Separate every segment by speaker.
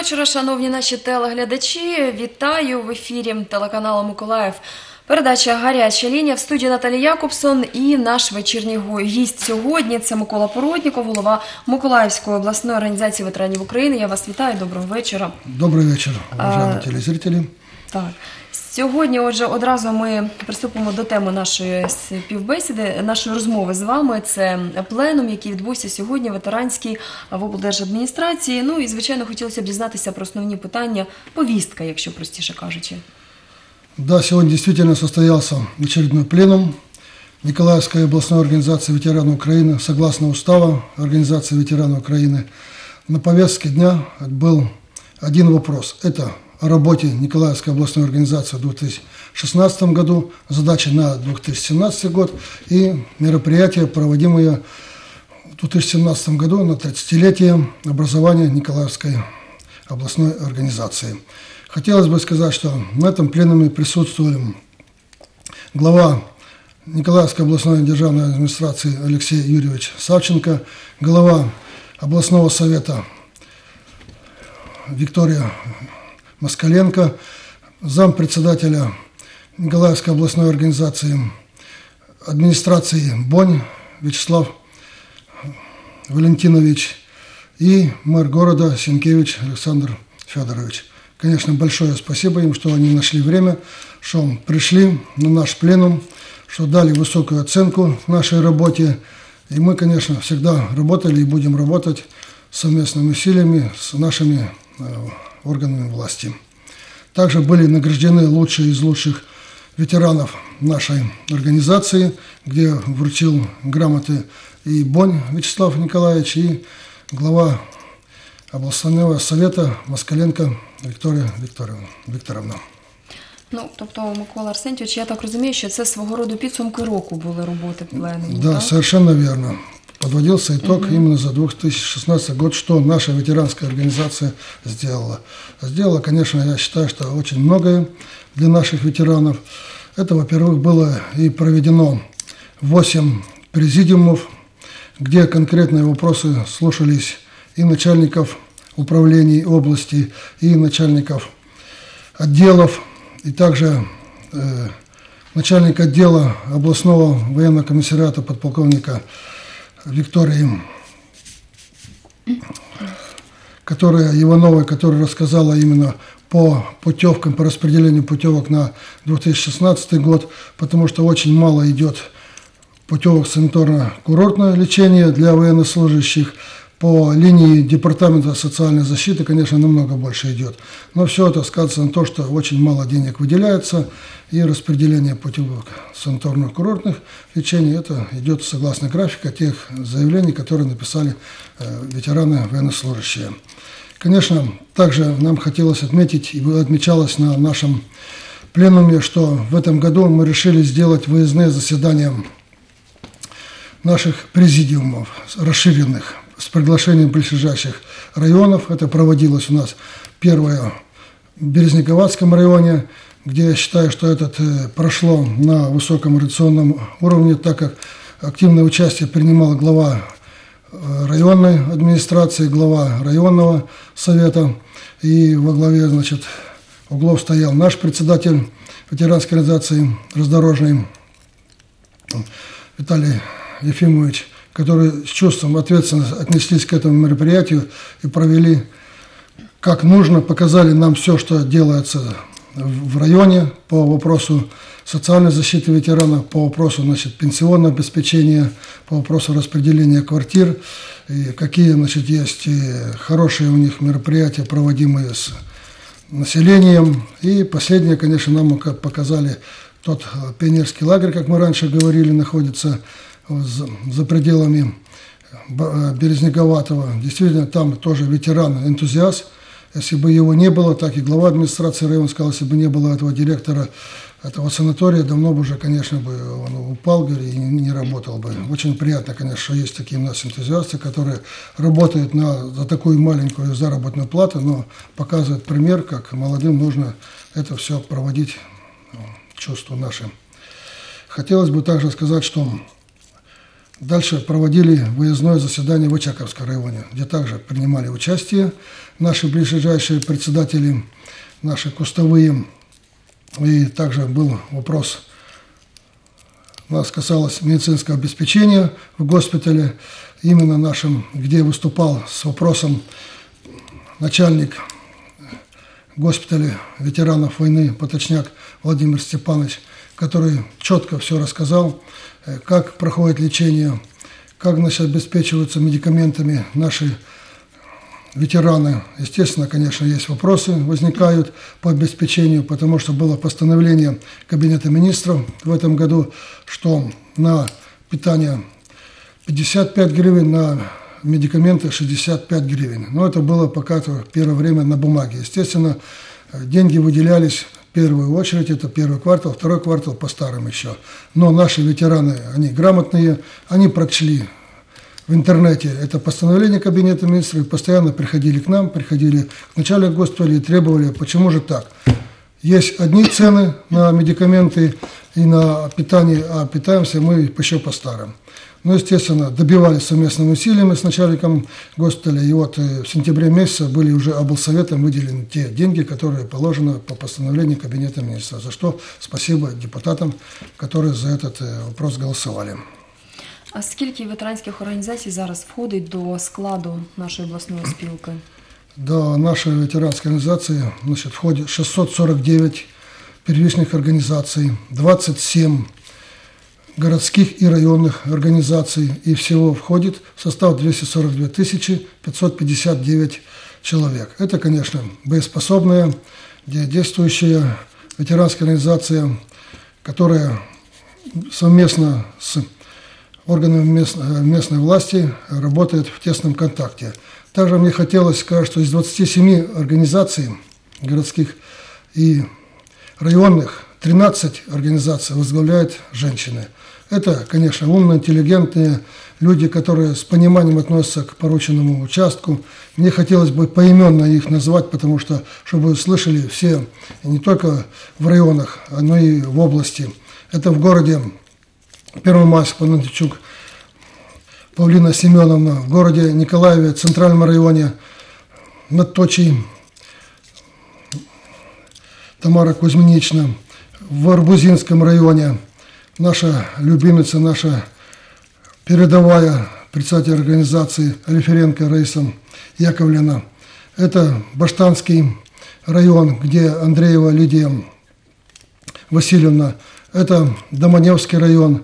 Speaker 1: вечора, шановні наші телеглядачі. Вітаю в ефірі телеканалу «Миколаїв». Передача «Гаряча лінія», в студії Наталія Якобсон і наш вечірній гість сьогодні – це Микола Породніков, голова Миколаївської обласної організації ветеранів України. Я вас вітаю, доброго вечора.
Speaker 2: Добрий вечір, уважаемые телезрители.
Speaker 1: Так. Сьогодні, отже, одразу ми приступимо до теми нашої співбесіди, нашої розмови з вами. Це пленум, який відбувся сьогодні, ветеранський, в облдержадміністрації. Ну і, звичайно, хотілося б дізнатися про основні питання, повістка, якщо простіше кажучи.
Speaker 2: Да, сегодня действительно состоялся очередной пленум Николаевской областной организации ветеранов Украины. Согласно устава Организации ветеранов Украины, на повестке дня был один вопрос. Это о работе Николаевской областной организации в 2016 году, задачи на 2017 год и мероприятия, проводимые в 2017 году на 30-летие образования Николаевской областной организации. Хотелось бы сказать, что на этом пленуме присутствовали глава Николаевской областной державной администрации Алексей Юрьевич Савченко, глава областного совета Виктория Москаленко, зампредседателя Николаевской областной организации администрации Бонь Вячеслав Валентинович и мэр города Сенкевич Александр Федорович. Конечно, большое спасибо им, что они нашли время, что пришли на наш пленум, что дали высокую оценку нашей работе. И мы, конечно, всегда работали и будем работать совместными усилиями с нашими органами власти. Также были награждены лучшие из лучших ветеранов нашей организации, где вручил грамоты и Бонь Вячеслав Николаевич, и глава обласного совета Москаленко Вікторія Вікторівна.
Speaker 1: Ну, тобто, Микола Арсентьевич, я так розумію, що це свого роду підсумки року були роботи пленуму,
Speaker 2: да,
Speaker 1: так?
Speaker 2: Совершенно верно. Подводился итог именно за 2016 год, что наша ветеранская организация сделала. Сделала, конечно, я считаю, что очень многое для наших ветеранов. Это, во-первых, было и проведено 8 президиумов, где конкретные вопросы слушались и начальников управлений области, и начальников отделов, и также начальник отдела областного военного комиссариата подполковника Виктории Ивановой, которая рассказала именно по путевкам, по распределению путевок на 2016 год, потому что очень мало идет путевок санаторно-курортное лечение для военнослужащих. По линии Департамента социальной защиты, конечно, намного больше идет. Но все это сказывается на том, что очень мало денег выделяется, и распределение путевок санаторно-курортных лечений, это идет согласно графика тех заявлений, которые написали ветераны военнослужащие. Конечно, также нам хотелось отметить, и отмечалось на нашем пленуме, что в этом году мы решили сделать выездные заседания наших президиумов, расширенных, с приглашением близлежащих районов. Это проводилось у нас первое в Березниковатском районе, где я считаю, что это прошло на высоком организационном уровне, так как активное участие принимал глава районной администрации, глава районного совета, и во главе, углов стоял наш председатель ветеранской организации раздорожной Виталий Ефимович, которые с чувством ответственности отнеслись к этому мероприятию и провели как нужно, показали нам все, что делается в районе по вопросу социальной защиты ветеранов, по вопросу пенсионного обеспечения, по вопросу распределения квартир, и какие есть хорошие у них мероприятия, проводимые с населением. И последнее, конечно, нам показали тот пионерский лагерь, как мы раньше говорили, находится за пределами Березниковатого. Действительно, там тоже ветеран, энтузиаст. Если бы его не было, так и глава администрации района сказал, если бы не было этого директора этого санатория, давно бы уже, конечно, бы он упал, и не работал бы. Очень приятно, конечно, что есть такие у нас энтузиасты, которые работают за такую маленькую заработную плату, но показывают пример, как молодым нужно это все проводить, чувства наши. Хотелось бы также сказать, что Дальше проводили выездное заседание в Очаковском районе, где также принимали участие наши ближайшие председатели, наши кустовые. И также был вопрос, нас касалось медицинского обеспечения в госпитале, именно нашем, где выступал с вопросом начальник госпиталя ветеранов войны Поточняк Владимир Степанович, который четко все рассказал, как проходит лечение, как, значит, обеспечиваются медикаментами наши ветераны. Естественно, конечно, есть вопросы, возникают по обеспечению, потому что было постановление Кабинета министров в этом году, что на питание 55 гривен, на медикаменты 65 гривен. Но это было пока в первое время на бумаге. Естественно, деньги выделялись в первую очередь, это первый квартал, второй квартал по старым еще. Но наши ветераны, они грамотные, они прочли в интернете это постановление Кабинета министров и постоянно приходили к нам, приходили к начальнику госпиталя и требовали, почему же так. Есть одни цены на медикаменты и на питание, а питаемся мы еще по старым. Ну, естественно, добивались совместными усилиями с начальником госпиталя, и вот в сентябре месяце были уже облсоветом выделены те деньги, которые положены по постановлению Кабинета министров, за что спасибо депутатам, которые за этот вопрос голосовали.
Speaker 1: А скільки ветеранських організацій зараз входить до складу нашої обласної спілки?
Speaker 2: До нашей ветеранской организации, значит, входит 649 первичных организаций, 27 городских и районных организаций, и всего входит в состав 242 559 человек. Это, конечно, боеспособная, действующая ветеранская организация, которая совместно с органами местной власти работает в тесном контакте. Также мне хотелось сказать, что из 27 организаций городских и районных 13 организаций возглавляют женщины. Это, конечно, умные, интеллигентные люди, которые с пониманием относятся к порученному участку. Мне хотелось бы поименно их назвать, потому что, чтобы слышали все, не только в районах, но и в области. Это в городе Первомайск, Панатичук, Павлина Семеновна, в городе Николаеве, в Центральном районе, Надточий, Тамара Кузьминична, в Арбузинском районе, наша любимица, наша передовая председатель организации Алиференко Раиса Яковлевна. Это Баштанский район, где Андреева Лидия Васильевна. Это Доманевский район,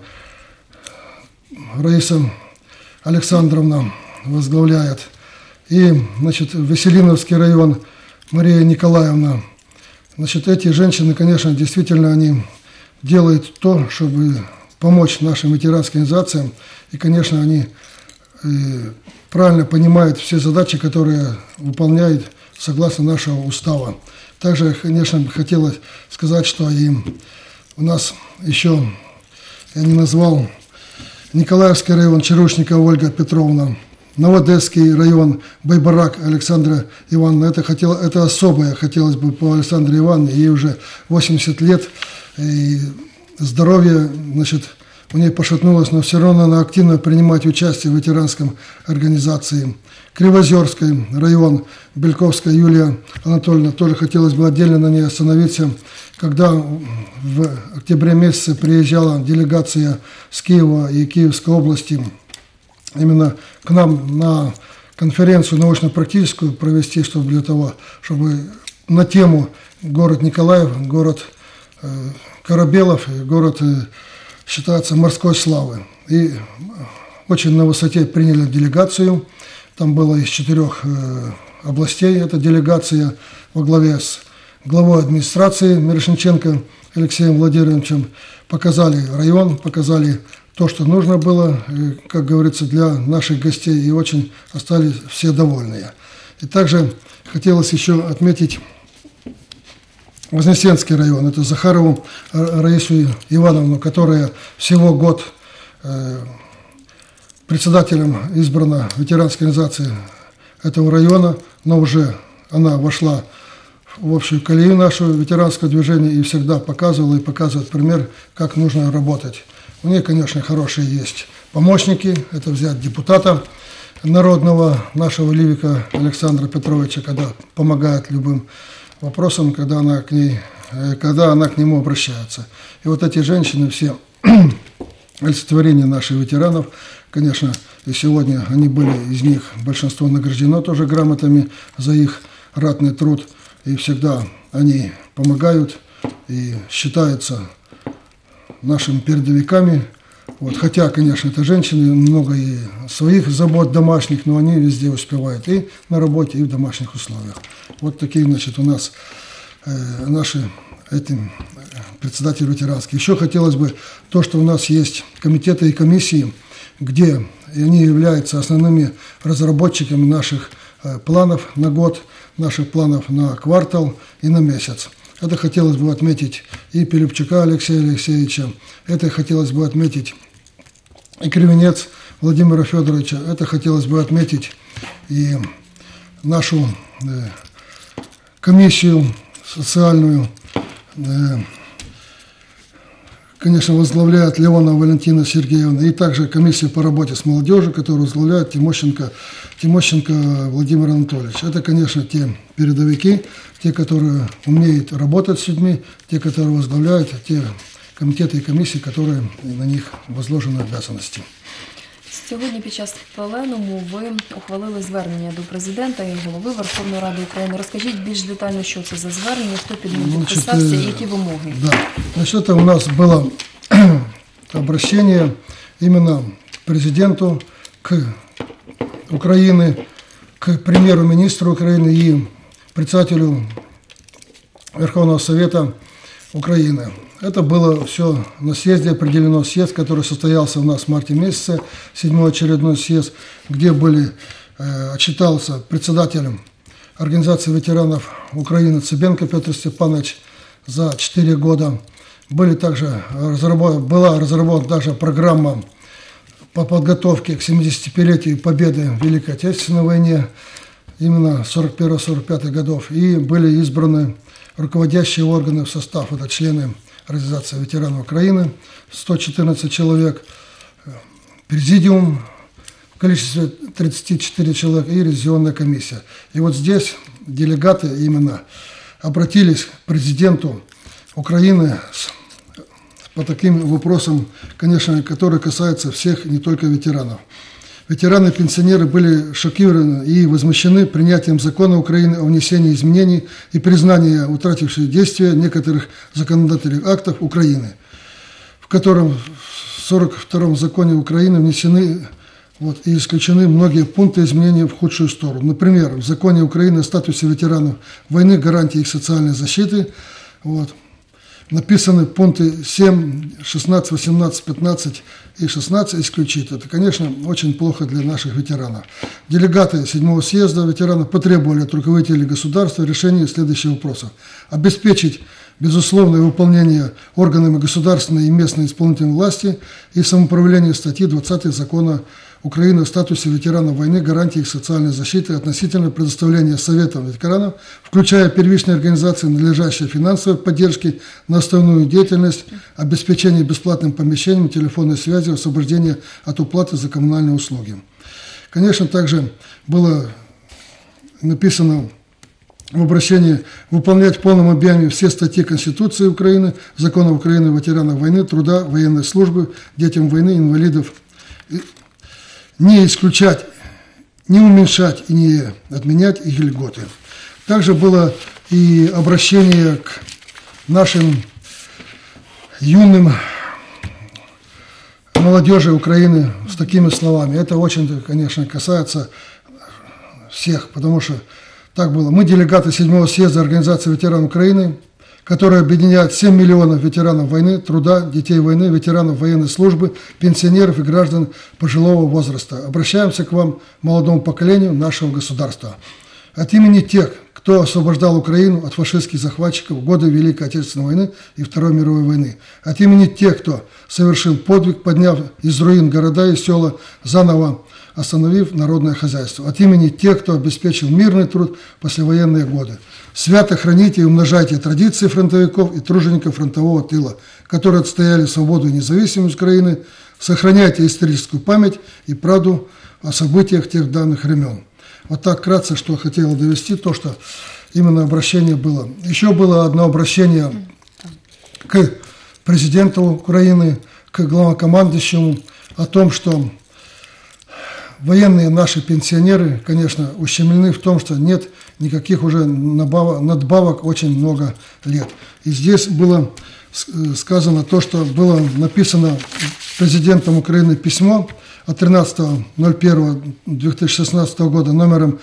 Speaker 2: Раиса Александровна возглавляет. И, значит, Веселиновский район, Мария Николаевна. Значит, эти женщины, конечно, действительно, они делают то, чтобы помочь нашим ветеранским организациям. И, конечно, они правильно понимают все задачи, которые выполняют согласно нашего устава. Также, конечно, хотелось сказать, что и у нас еще, я не назвал, Николаевский район, Черушникова Ольга Петровна, Новодесский район, Байбарак Александра Ивановна. Это особое хотелось бы по Александре Ивановне. Ей уже 80 лет, и здоровье, значит, у нее пошатнулось, но все равно она активно принимает участие в ветеранском организации. Кривозерский район, Бельковская Юлия Анатольевна, тоже хотелось бы отдельно на ней остановиться. Когда в октябре месяце приезжала делегация с Киева и Киевской области именно к нам на конференцию научно-практическую провести, чтобы для того, чтобы на тему город Николаев, город корабелов, город считается морской славы. И очень на высоте приняли делегацию. Там было из 4 областей эта делегация во главе с главой администрации Мирошниченко Алексеем Владимировичем. Показали район, показали то, что нужно было, как говорится, для наших гостей, и очень остались все довольные. И также хотелось еще отметить Вознесенский район. Это Захарову Раису Ивановну, которая всего год председателем избрана ветеранской организации этого района, но уже она вошла в общую колею нашего ветеранского движения и всегда показывала и показывает пример, как нужно работать. У нее, конечно, хорошие есть помощники. Это взять депутата народного нашего Ливика Александра Петровича, когда помогает любым вопросам, когда она к нему обращается. И вот эти женщины все олицетворение наших ветеранов, конечно, и сегодня они были, из них большинство награждено тоже грамотами за их ратный труд, и всегда они помогают и считаются нашими передовиками. Вот, хотя, конечно, это женщины, много и своих забот домашних, но они везде успевают и на работе, и в домашних условиях. Вот такие, значит, у нас наши председатели ветеранские. Еще хотелось бы то, что у нас есть комитеты и комиссии, где они являются основными разработчиками наших планов на год, наших планов на квартал и на месяц. Это хотелось бы отметить и Пилипчука Алексея Алексеевича, это хотелось бы отметить и Кривенец Владимира Федоровича, это хотелось бы отметить и нашу комиссию социальную, конечно, возглавляет Леонова Валентина Сергеевна, и также комиссию по работе с молодежью, которую возглавляет Тимощенко Владимир Анатольевич. Это, конечно, те передовики, те, которые умеют работать с людьми, те, которые возглавляют, те комітети і комісії, которые на них возложені обов'язки.
Speaker 1: Сьогодні під час пленуму ви ухвалили звернення до президента і голови Верховної Ради України. Розкажіть більш детально, що це за звернення, хто під ним підписався і які вимоги.
Speaker 2: Да. Значит, это у нас было обращение именно к президенту, к Украине, к премьер-министру Украины и председателю Верховного Совета Украины. Это было все на съезде, определено съезд, который состоялся у нас в марте месяце, 7-й очередной съезд, где отчитался председателем Организации ветеранов Украины Цыбенко Петр Степанович за 4 года. Была разработана даже программа по подготовке к 75-летию победы в Великой Отечественной войне, именно 41-45 годов, и были избраны руководящие органы в состав, это члены Организации ветеранов Украины, 114 человек, президиум в количестве 34 человека и ревизионная комиссия. И вот здесь делегаты именно обратились к президенту Украины по таким вопросам, конечно, которые касаются всех, не только ветеранов. Ветераны и пенсионеры были шокированы и возмущены принятием закона Украины о внесении изменений и признании утративших действия некоторых законодательных актов Украины, в котором в 42-м законе Украины внесены и исключены многие пункты изменений в худшую сторону. Например, в законе Украины о статусе ветеранов войны, гарантии их социальной защиты, написаны пункты 7, 16, 18, 15 и 16 исключить. Это, конечно, очень плохо для наших ветеранов. Делегаты 7-го съезда ветеранов потребовали от руководителей государства решения следующих вопросов. Обеспечить безусловное выполнение органами государственной и местной исполнительной власти и самоуправления статьи 20 Закона Украины о статусе ветеранов войны, гарантии их социальной защиты относительно предоставления советам ветеранов, включая первичные организации, надлежащей финансовой поддержки на основную деятельность, обеспечение бесплатным помещением, телефонной связи, освобождение от уплаты за коммунальные услуги. Конечно, также было написано в обращении выполнять в полном объеме все статьи Конституции Украины, Закона Украины о ветеранах войны, труда, военной службы, детям войны, инвалидов, не исключать, не уменьшать и не отменять их льготы. Также было и обращение к нашим юным молодежи Украины с такими словами. Это очень, конечно, касается всех, потому что так было. Мы делегаты 7-го съезда Организации ветеранов Украины, которая объединяет 7 миллионов ветеранов войны, труда, детей войны, ветеранов военной службы, пенсионеров и граждан пожилого возраста. Обращаемся к вам, молодому поколению нашего государства. От имени тех, кто освобождал Украину от фашистских захватчиков в годы Великой Отечественной войны и Второй мировой войны. От имени тех, кто совершил подвиг, подняв из руин города и села, заново остановив народное хозяйство. От имени тех, кто обеспечил мирный труд в послевоенные годы. Свято храните и умножайте традиции фронтовиков и тружеников фронтового тыла, которые отстояли свободу и независимость Украины Сохраняйте историческую память и правду о событиях тех давних времен. Вот так вкратце, что хотела довести, то, что именно обращение было. Еще было одно обращение к президенту Украины, к главнокомандующему о том, что военные наши пенсионеры, конечно, ущемлены в том, что нет никаких уже надбавок очень много лет. И здесь было сказано то, что было написано президентом Украины письмо от 13.01.2016 года номером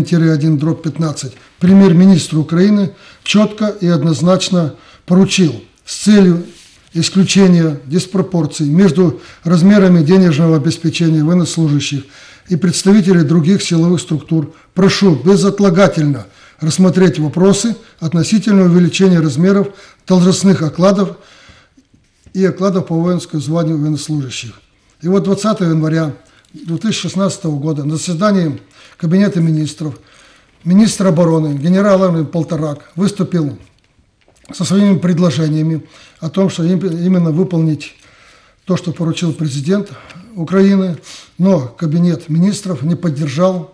Speaker 2: 1-1/15 премьер-министру Украины четко и однозначно поручил с целью исключения диспропорций между размерами денежного обеспечения военнослужащих и представителей других силовых структур. Прошу безотлагательно рассмотреть вопросы относительно увеличения размеров должностных окладов и окладов по воинскому званию военнослужащих. И вот 20 января 2016 года на заседании Кабинета министров министр обороны генерал Полторак выступил со своими предложениями о том, что именно выполнить то, что поручил президент Украины, но Кабинет министров не поддержал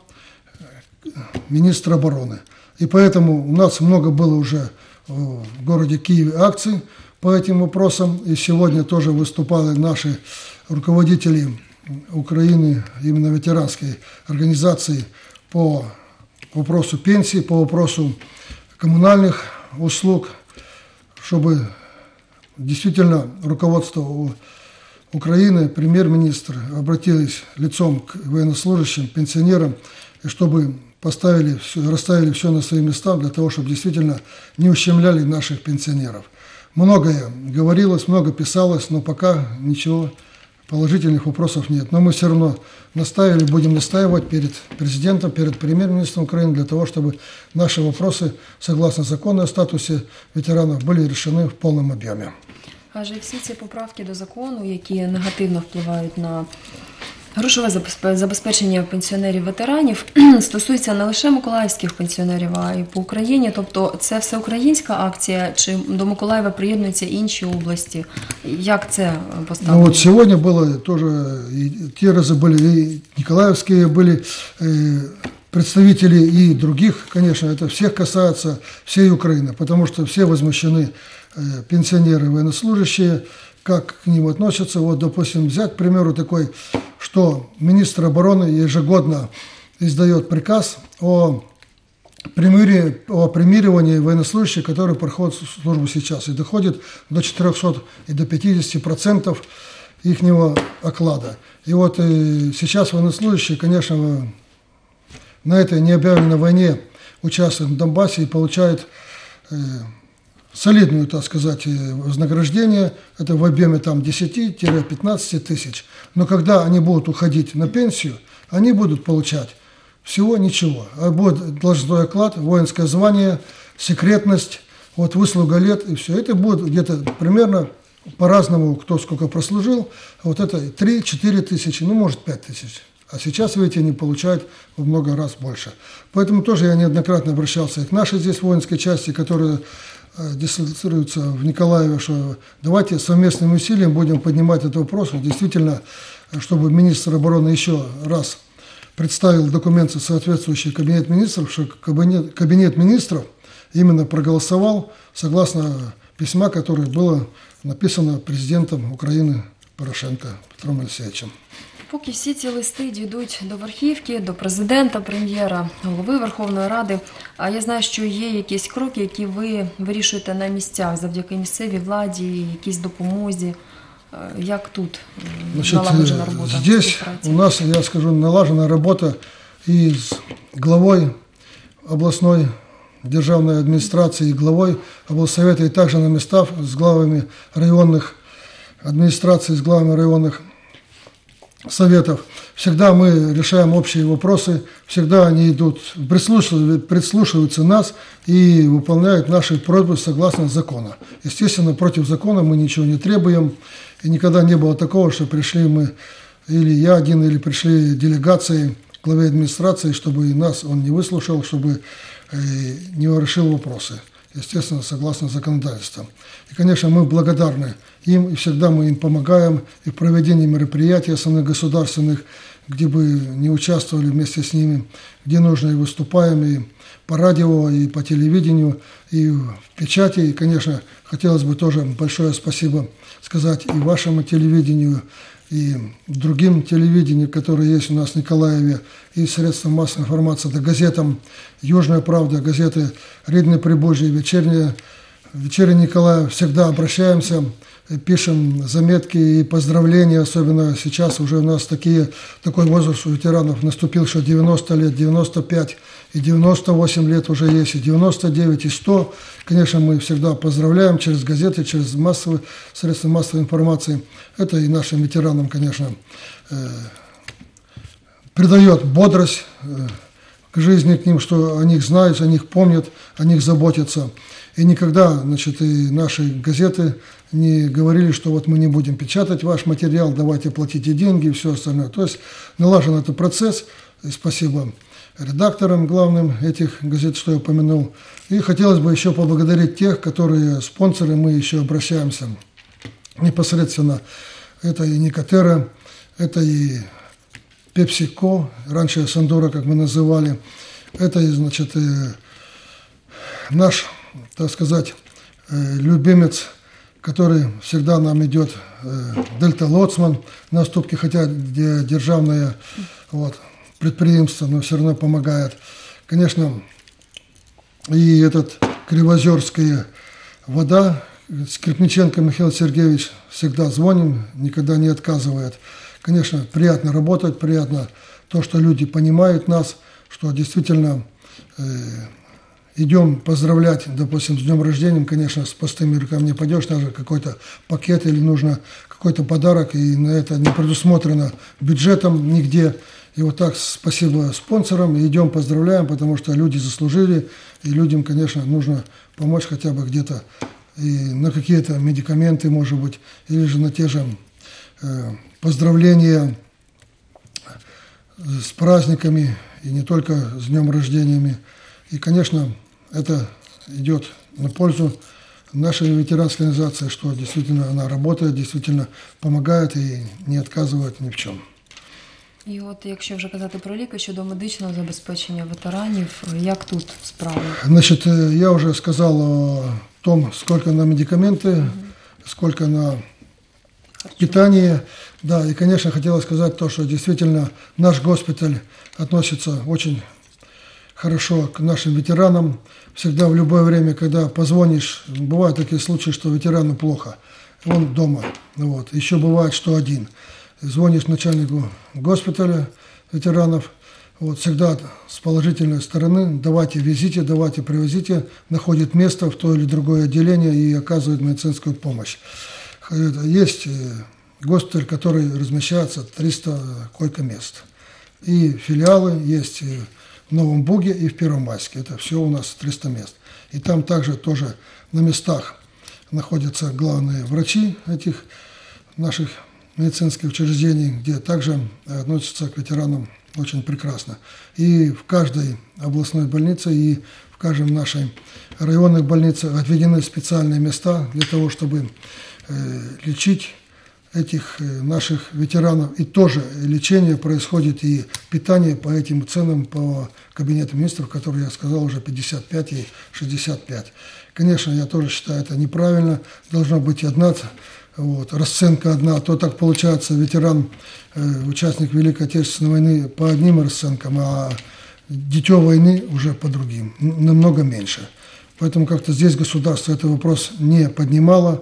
Speaker 2: министра обороны. И поэтому у нас много было уже в городе Киеве акций по этим вопросам, и сегодня тоже выступали наши руководители Украины, именно ветеранской организации, по вопросу пенсии, по вопросу коммунальных услуг, чтобы действительно руководство Украины, премьер-министр обратились лицом к военнослужащим, пенсионерам, и чтобы расставили все на свои места для того, чтобы действительно не ущемляли наших пенсионеров. Многое говорилось, много писалось, но пока ничего положительных вопросов нет. Но мы все равно будем настаивать перед президентом, перед премьер-министром Украины для того, чтобы наши вопросы, согласно закону о статусе ветеранов, были решены в полном объеме.
Speaker 1: Адже всі ці поправки до закону, які негативно впливають на грошове забезпечення пенсіонерів-ветеранів, стосуються не лише миколаївських пенсіонерів, а й по Україні. Тобто це всеукраїнська акція, чи до Миколаєва приєднуються інші області? Як це поставлено?
Speaker 2: Ну вот сегодня было тоже, и те разы были, и николаевские были представители, и других, конечно, это всех касается, всей Украины, потому что все возмущены, пенсионеры, военнослужащие, как к ним относятся. Вот, допустим, взять, к примеру, такой, что министр обороны ежегодно издает приказ о премировании военнослужащих, которые проходят службу сейчас, и доходит до 400 и до 50% ихнего оклада. И вот сейчас военнослужащие, конечно, на этой необъявленной войне участвуют в Донбассе и получают солидную, так сказать, вознаграждение, это в объеме там 10-15 тысяч. Но когда они будут уходить на пенсию, они будут получать всего ничего. А будет должностной оклад, воинское звание, секретность, вот выслуга лет и все. Это будет где-то примерно по-разному, кто сколько прослужил. Вот это 3-4 тысячи, ну может 5 тысяч. А сейчас, видите, они получают в много раз больше. Поэтому тоже я неоднократно обращался и к нашей здесь воинской части, которая дислоцируется в Николаеве, что давайте совместным усилием будем поднимать этот вопрос. Действительно, чтобы министр обороны еще раз представил документы, соответствующие Кабинет министров, что Кабинет министров именно проголосовал согласно письма, которое было написано президентом України Порошенко Петром Олексійовичем.
Speaker 1: Поки всі ці листи дійдуть до верхівки, до президента, прем'єра, голови Верховної Ради, а я знаю, що є якісь кроки, які ви вирішуєте на місцях завдяки місцевій владі, якійсь допомозі. Як тут налагоджена робота?
Speaker 2: Здесь у нас, я скажу, налажена работа и с главой областной державной администрации, и главой облсовета, и также на местах с главами районных администраций, с главами районных советов. Всегда мы решаем общие вопросы, всегда они идут, прислушиваются нас и выполняют наши просьбы согласно закону. Естественно, против закона мы ничего не требуем, и никогда не было такого, что пришли мы, или я один, или пришли делегации к главе администрации, чтобы нас он не выслушал, чтобы не решил вопросы. естественно, согласно законодательству. И, конечно, мы благодарны им, и всегда мы им помогаем и в проведении мероприятий основных государственных, где бы не участвовали вместе с ними, где нужно и выступаем, и по радио, и по телевидению, и в печати. И, конечно, хотелось бы тоже большое спасибо сказать и вашему телевидению, и другим телевидениям, которые есть у нас в Николаеве, и средствам массовой информации, да газетам «Южная правда», газеты «Рідне Прибужье», «Вечерний Николаев». Всегда обращаемся, пишем заметки и поздравления, особенно сейчас уже у нас такой возраст у ветеранов наступил, что 90 лет, 95 и 98 лет уже есть, и 99, и 100. Конечно, мы всегда поздравляем через газеты, через средства массовой информации. Это и нашим ветеранам, конечно, придает бодрость к жизни, к ним, что о них знают, о них помнят, о них заботятся. И никогда, значит, и наши газеты не говорили, что вот мы не будем печатать ваш материал, давайте платите деньги и все остальное. То есть налажен этот процесс. И спасибо редакторам главным этих газет, что я упомянул. И хотелось бы еще поблагодарить тех, которые спонсоры, мы еще обращаемся непосредственно. Это и Никотера, это и Пепсико, раньше Сандора, как мы называли. Это, значит, наш, так сказать, любимец, который всегда нам идет, Дельта Лоцман на уступки, хотя державное предприимство, но все равно помогает. Конечно, и этот Кривозерская вода, Скрипниченко Михаил Сергеевич, всегда звоним, никогда не отказывает. Конечно, приятно работать, приятно то, что люди понимают нас, что действительно идем поздравлять, допустим, с днем рождения, конечно, с пустыми руками не пойдешь, даже какой-то пакет или нужно какой-то подарок, и на это не предусмотрено бюджетом нигде. И вот так спасибо спонсорам, и идем поздравляем, потому что люди заслужили, и людям, конечно, нужно помочь хотя бы где-то и на какие-то медикаменты, может быть, или же на те же поздравления с праздниками, и не только с днем рождения. И, конечно, это идет на пользу нашей ветеранской организации, что действительно она работает, действительно помогает и не отказывает ни в чем.
Speaker 1: І от якщо вже казати про ліки щодо медичного забезпечення ветеранів, як тут справи?
Speaker 2: Значит, я уже сказал о том, сколько на медикаменты, сколько на питание. Да, и, конечно, хотелось сказать то, что действительно наш госпиталь относится очень хорошо к нашим ветеранам. Всегда в любое время, когда позвонишь, бывают такие случаи, что ветерану плохо, он дома. Вот. Еще бывает, что один. Звонишь начальнику госпиталя ветеранов, вот, всегда с положительной стороны, давайте везите, давайте привозите, находит место в то или другое отделение и оказывает медицинскую помощь. Есть госпиталь, который размещается 300 койко-мест. И филиалы есть в Новом Буге и в Первомайске. Это все у нас 300 мест. И там также тоже на местах находятся главные врачи этих наших медицинских учреждений, где также относятся к ветеранам очень прекрасно. И в каждой областной больнице, и в каждой нашей районной больнице отведены специальные места для того, чтобы лечить этих наших ветеранов. И тоже лечение происходит, и питание по этим ценам по кабинету министров, которые я сказал, уже 55 и 65. Конечно, я тоже считаю, это неправильно. Должна быть одна расценка одна. То так получается, ветеран, участник Великой Отечественной войны по одним расценкам, а дитё войны уже по другим, намного меньше. Поэтому как-то здесь государство этот вопрос не поднимало,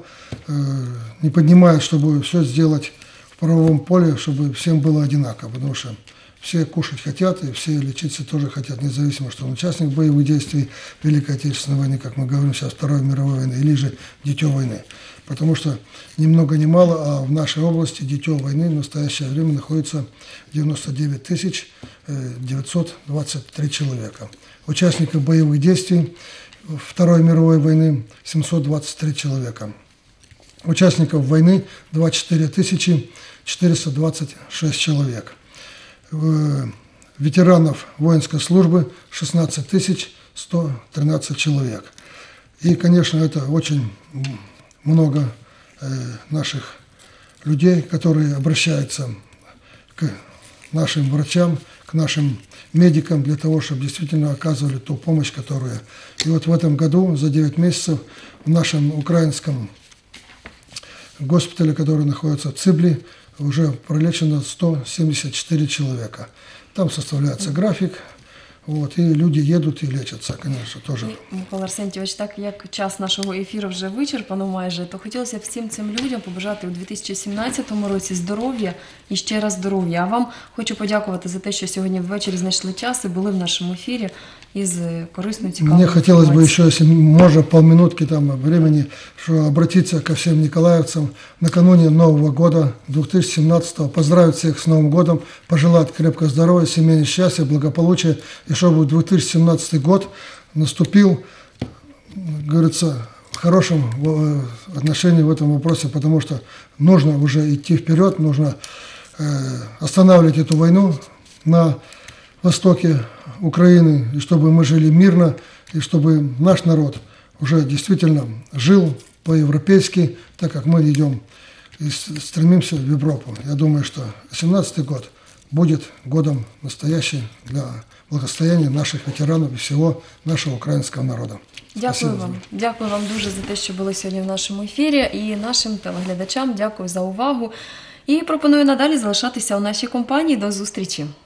Speaker 2: не поднимает, чтобы все сделать в правовом поле, чтобы всем было одинаково, потому что все кушать хотят и все лечиться тоже хотят, независимо, что он участник боевых действий Великой Отечественной войны, как мы говорим сейчас, Второй мировой войны, или же дитё войны. Потому что ни много ни мало, а в нашей области дитё войны в настоящее время находится 99 923 человека. Участников боевых действий Второй мировой войны 723 человека. Участников войны 24 426 человек. Ветеранов воинской службы 16 113 человек. И, конечно, это очень много наших людей, которые обращаются к нашим врачам, к нашим медикам для того, чтобы действительно оказывали ту помощь, которую... И вот в этом году, за 9 месяцев, в нашем украинском госпитале, который находится в Цибли, уже пролечено 174 человека. Там составляется график, вот, и люди едут и лечатся, конечно, тоже.
Speaker 1: Микола Арсентійович, так як час нашого ефіру вже вичерпано майже, то хотілося б всім цим людям побажати у 2017 році здоров'я і ще раз здоров'я. А вам хочу подякувати за те, що сьогодні ввечері знайшли час і були в нашому ефірі із корисною, цікавою
Speaker 2: Мне хотелось бы
Speaker 1: інформацією.
Speaker 2: еще, если можно, полминутки там времени, что обратиться ко всем николаевцам накануне Нового года 2017-го, поздравить всех с Новым годом, пожелать крепкого здоровья, семейного счастья, благополучия, и чтобы 2017 год наступил, говорится, в хорошем отношении в этом вопросе, потому что нужно уже идти вперед, нужно останавливать эту войну на востоке Украины, и чтобы мы жили мирно, и чтобы наш народ уже действительно жил по-европейски, так как мы идем и стремимся в Европу. Я думаю, что 2017 год будет годом настоящим для благосостояния наших ветеранов и всего нашего украинского народа.
Speaker 1: Дякую вам. Дякую вам дуже за те, що були сьогодні в нашому ефірі. І нашим телеглядачам дякую за увагу. І пропоную надалі залишатися у нашій компанії. До зустрічі.